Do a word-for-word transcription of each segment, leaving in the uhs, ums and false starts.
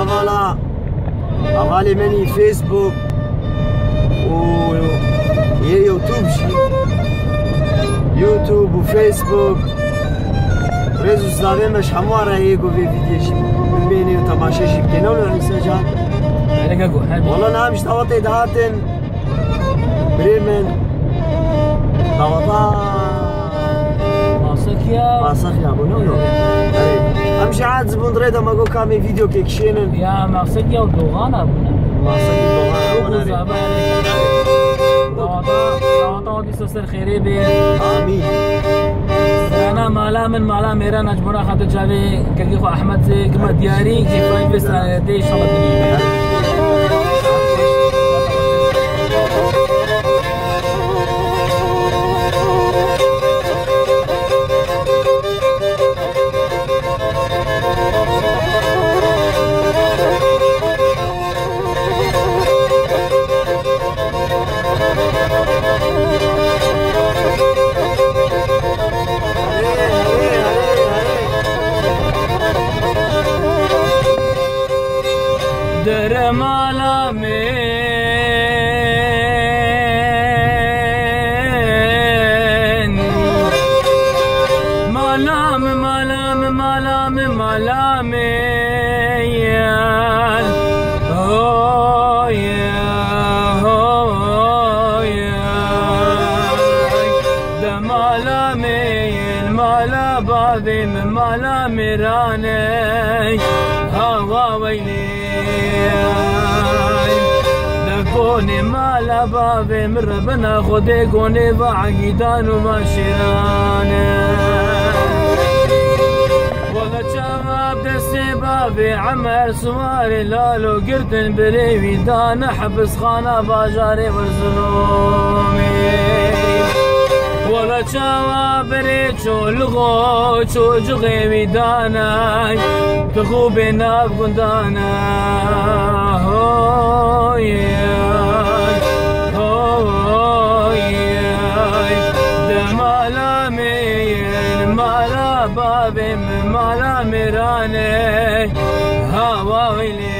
أفلا أفالي مني فيسبوك و يوتيوب شي يوتيوب وفيسبوك ريزو سلافي مش حمارة هيكو في فيديو شي ببيني وتماشي شي بكينا ولا نسجل والله نعم مش دوطي دهاتن بريمن دوطا ماسكيا ماسكيا بونو نو همشي عاد زبون ريدا ما قو كامي فيديو كيكشينن يا ماسكيا ودوغانا ماسكيا دوغانا دوطا دوطا دي سسر خيري بي آمين أنا مالا من مالا ميرا نجبونا خاطر جابي كيخو أحمد كما دياري كيف بس دي إن شاء الله دنيا در مالا من مالا من مالا من مالا من مالا من oh yeah oh yeah در مالا من مالا بابي من مالا میرانه هوا ويلي دكوني مالا بابي من ربنا خدي كوني بعقيدان وما شيرانه والله شباب دستي بابي عمر سواري لالو قرتن بريوي دان حبس خانه باجاري ورزلومي والله شباب ريتشو لغو شو جغيمي داناي تخو بينا بغندانا هو ياي هو ياي دمالا مين مالا بابي مالا ميراني هوا ويلي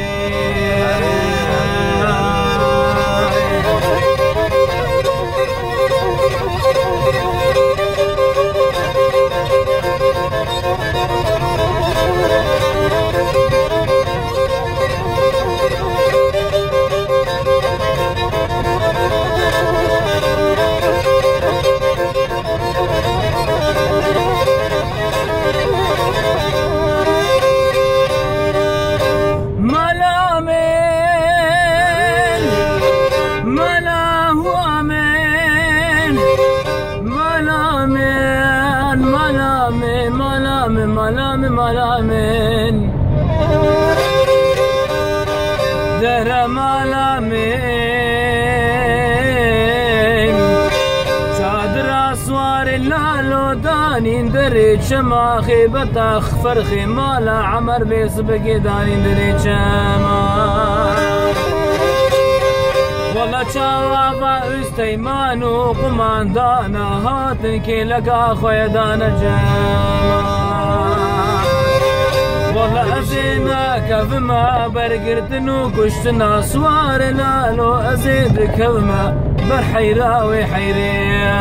ملام ملامين در ملامين شادر اسوار اللالو دانين دريد شما خيبت اخفر خمالا عمر بيسبق دانين دريد شما والله شوابا استيمانو قماندانا هاتن كي لقا خويا دانا جما والله أزينا كفما برقرتنو كشتنا سوار لالو أزيد كفما برحيرا وحيرين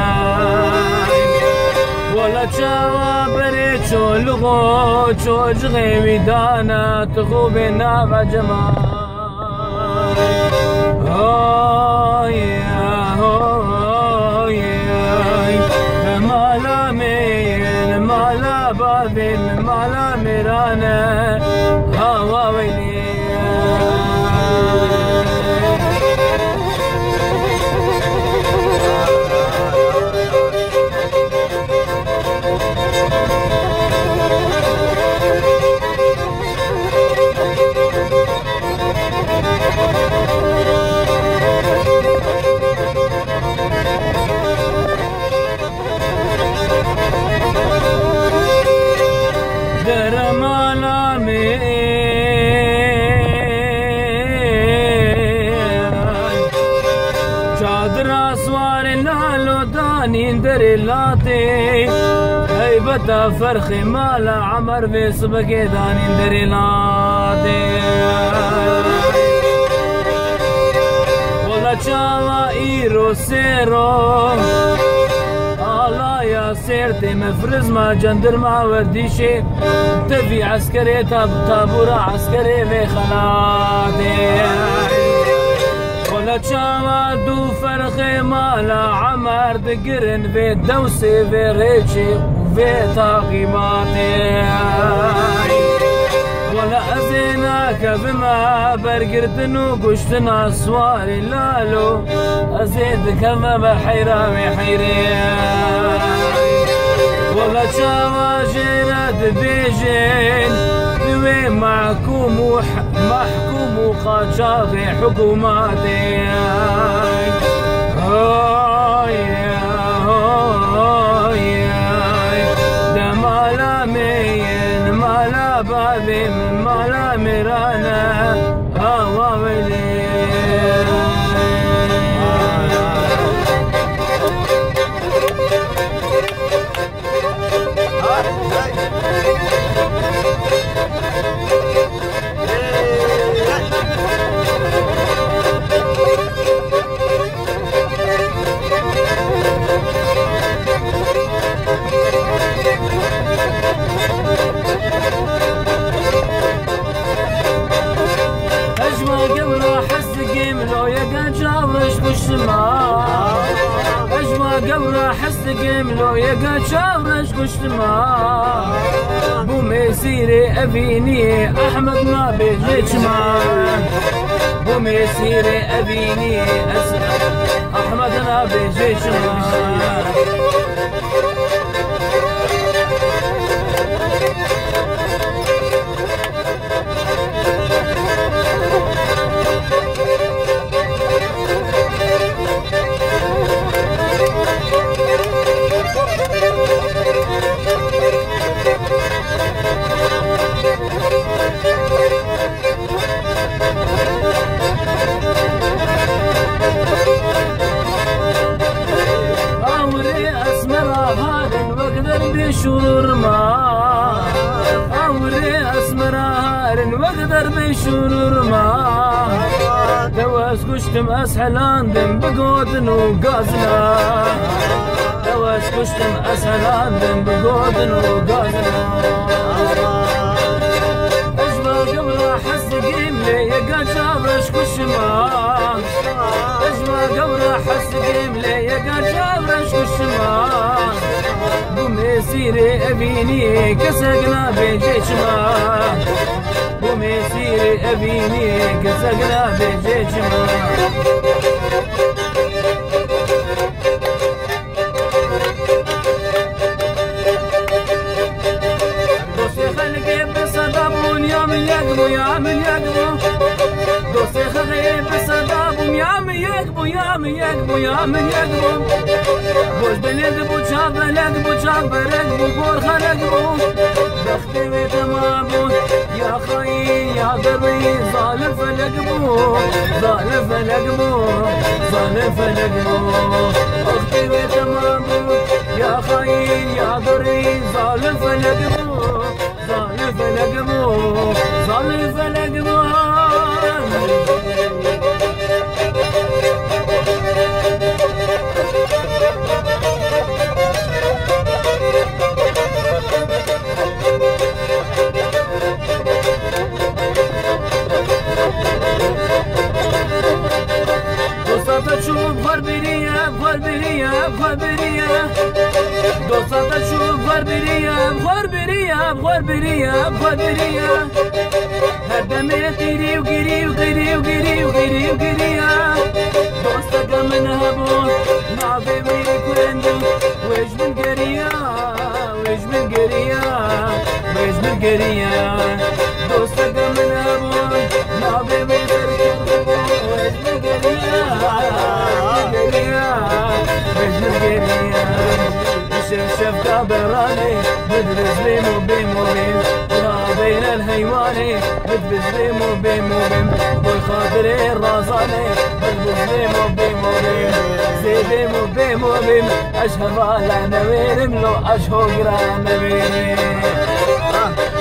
والله شوا بريتشو لغو شو جغيمي دانا تخو بينا بجمال oh yeah oh yeah مالا مين مالا بابي مالا ميرانه هوا ويلي دريلاتي هيبتا فرخي مالا عمر بيسبق دانين دريلاتي ولا چاوا ایرو سیرو آلا یا سیرتی مفرز ما جندر ما وردیشی تبی عسکری تاب تابورا عسکری و خلاتی ولا چاوا دو فرق مالا عمر دقرن في دوسي في ريشي وفي تاقيماتي ولا أزيناك بما برقرتن وقشتنا صواري لالو أزيد كما بحيرة وحيري ولا شاوا جيرات بيجين دوي محكوم محكوم وقاجاغي حكوماتي ده مالا مين مالا بابي من مالا ميرانا هوا ولي قبل حس قملو يقا شاورش كشتما بو مسيري أبيني أحمد ما بيجيش ما بو مسيري أبيني أحمد ما بيجيش ما بشور ما أوري أسمر هارن وقدر بشور ما دواس كشتم أسحلان دم بقودن وقازنا دواس كشتم أسحلان دم بقودن وقازنا أجمع قبل أحس قيملي يقا شابرش كشما أجمع قبل أحس قيملي يقا شابرش كشما بومسيري أبيني كسقنا بجيشما بومسيري أبيني كسقنا بجيشما دوسي خلقي بصدابون يا من يقبو يا من يقبو دوسي خلقي بصدابون يا من يقبو يا من يقبو يا من يقبو بوش بلقبو شاب لقبو شاب رقبو بور خلقبو بختي وتمامو يا خاين يا دري ظالم فلقبو ظالم فلقبو ظالم فلقبو اختي وتمامو يا خاين يا دري ظالم فلقبو ظالم فلقبو ظالم فلقبو دوستا تشوف غربرية بغربرية بغربرية بغربرية هردمي قيري وقيري وقيري وقيري وقيري وقيرية دوستا من هبون نعبي ويك ويندو ويش من قرية ويش من قرية ويش من قرية دوستا من هبون نعبي ويك ويش من قرية ويش من قرية شف كابراني بدرس بيمو بيمو بيم ولا بين الهيواني بدرس بيمو بيمو بيم والخاطري الرازاني بدرس بيمو بيمو بيم زي بيمو بيمو بيم أشهر على نوير ملو أشهر على نوير